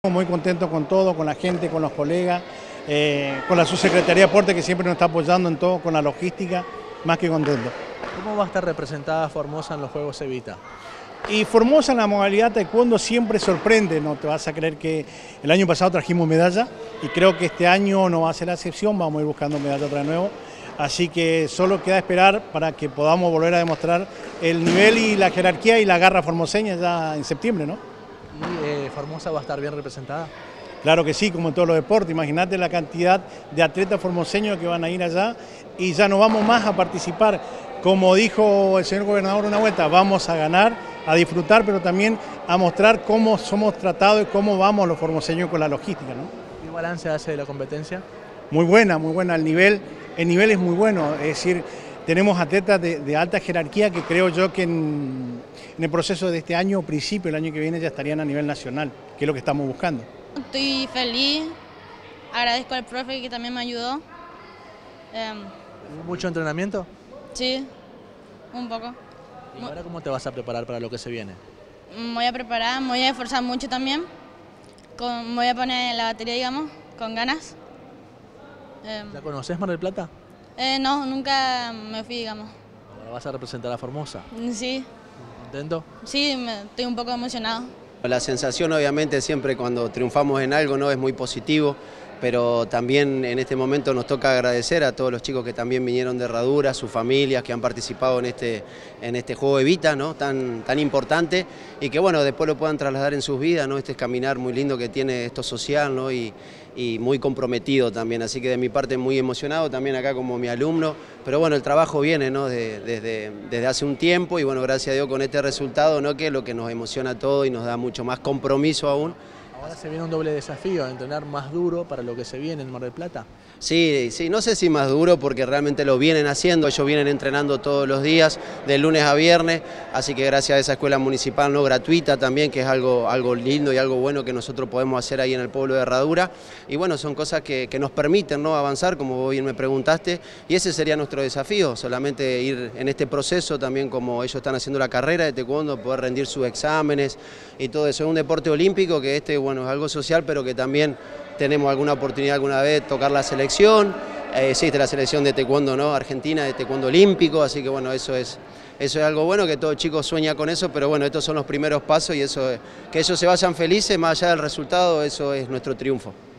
Muy contento con todo, con la gente, con los colegas, con la subsecretaría de Deporte que siempre nos está apoyando en todo, con la logística, más que contento. ¿Cómo va a estar representada Formosa en los Juegos Evita? Y Formosa en la modalidad taekwondo siempre sorprende, no te vas a creer que el año pasado trajimos medalla y creo que este año no va a ser la excepción, vamos a ir buscando medalla otra de nuevo. Así que solo queda esperar para que podamos volver a demostrar el nivel y la jerarquía y la garra formoseña ya en septiembre, ¿no? ¿Y Formosa va a estar bien representada? Claro que sí, como en todos los deportes. Imagínate la cantidad de atletas formoseños que van a ir allá y ya no vamos más a participar. Como dijo el señor gobernador una vuelta, vamos a ganar, a disfrutar, pero también a mostrar cómo somos tratados y cómo vamos los formoseños con la logística, ¿no? ¿Qué balance hace de la competencia? Muy buena, el nivel es muy bueno, es decir, tenemos atletas de alta jerarquía que creo yo que en el proceso de este año, o principio del año que viene, ya estarían a nivel nacional, que es lo que estamos buscando. Estoy feliz, agradezco al profe que también me ayudó. ¿Hubo mucho entrenamiento? Sí, un poco. ¿Y ahora cómo te vas a preparar para lo que se viene? Me voy a preparar, me voy a esforzar mucho también. Me voy a poner la batería, digamos, con ganas. ¿La conoces, Mar del Plata? No, nunca me fui, digamos. Ahora vas a representar a Formosa. Sí. ¿Contento? Sí, estoy un poco emocionado. La sensación obviamente siempre cuando triunfamos en algo no es muy positivo, pero también en este momento nos toca agradecer a todos los chicos que también vinieron de Herradura, sus familias que han participado en este juego Evita, ¿no? tan importante, y que bueno, después lo puedan trasladar en sus vidas, ¿no? Este es caminar muy lindo que tiene esto social, ¿no? y muy comprometido también, así que de mi parte muy emocionado también acá como mi alumno, pero bueno, el trabajo viene, ¿no? desde hace un tiempo y bueno, gracias a Dios con este resultado, ¿no? Que es lo que nos emociona a todos y nos da mucho más compromiso aún. Ahora se viene un doble desafío, entrenar más duro para lo que se viene en Mar del Plata. Sí, no sé si más duro porque realmente lo vienen haciendo, ellos vienen entrenando todos los días, de lunes a viernes, así que gracias a esa escuela municipal no gratuita también, que es algo lindo y algo bueno que nosotros podemos hacer ahí en el pueblo de Herradura, y bueno, son cosas que nos permiten, ¿no? Avanzar, como vos bien me preguntaste, y ese sería nuestro desafío, solamente ir en este proceso también como ellos están haciendo la carrera de taekwondo, poder rendir sus exámenes y todo eso. Es un deporte olímpico que bueno, es algo social, pero que también tenemos alguna oportunidad alguna vez de tocar la selección, existe la selección de taekwondo, ¿no? Argentina, de taekwondo olímpico, así que bueno, eso es algo bueno, que todo chico sueña con eso, pero bueno, estos son los primeros pasos y que ellos se vayan felices, más allá del resultado, eso es nuestro triunfo.